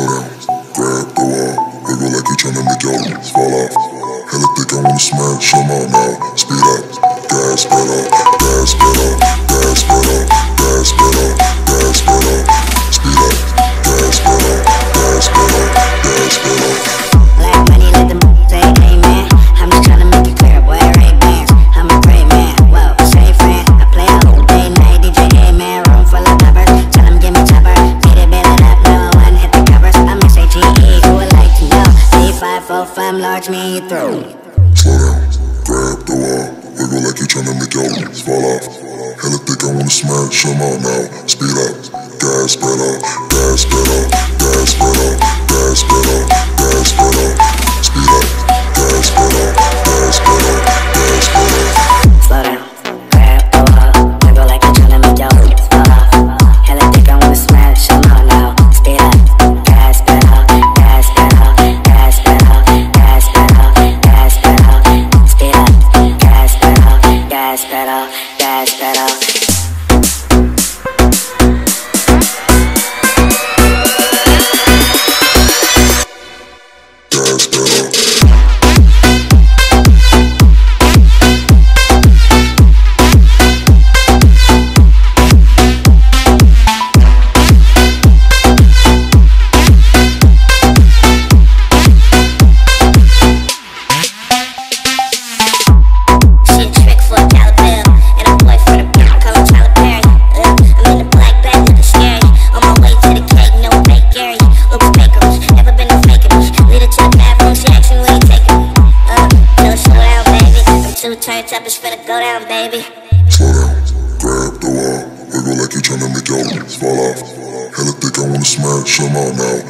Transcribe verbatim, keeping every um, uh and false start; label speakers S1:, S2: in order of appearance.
S1: Slow down, grab the wall, wiggle like you tryna make your legs fall off. Hella thick, I wanna smash them out now. Speed up, gas pedal, gas pedal, gas pedal, gas pedal, gas pedal. Speed up, gas pedal, gas pedal, gas pedal.
S2: Black money, let them say amen. I'm just tryna make it clear, boy, Ray-Bans. I'm a great man, whoa, say friend. I play a whole day, night, D J A-man. Room full of poppers, tell them give me chopper. Get it, build it up, number one, hit the covers. I'm S A G E, who would like to know? C five four five, large me through.
S1: Slow down, grab the wall, wiggle like you tryna make your legs fall off. Hella thick, I wanna smash them out now. Speed up, gas pedal, gas pedal, gas pedal, gas pedal, gas pedal. Speed up, gas pedal, gas pedal, gas pedal.
S2: Slow down, grab the wall, wiggle like you're tryna make your legs fall off. Hella thick, I wanna smash them out now. Speed up, gas pedal, gas pedal, gas pedal, gas pedal, gas pedal. Speed up, gas pedal, gas pedal, gas pedal.
S1: Gas pedal.
S2: Turns up, it's finna go down, baby.
S1: Slow down, grab the wall, wiggle like you tryna make your legs fall off. Hella thick, I wanna smash them out now.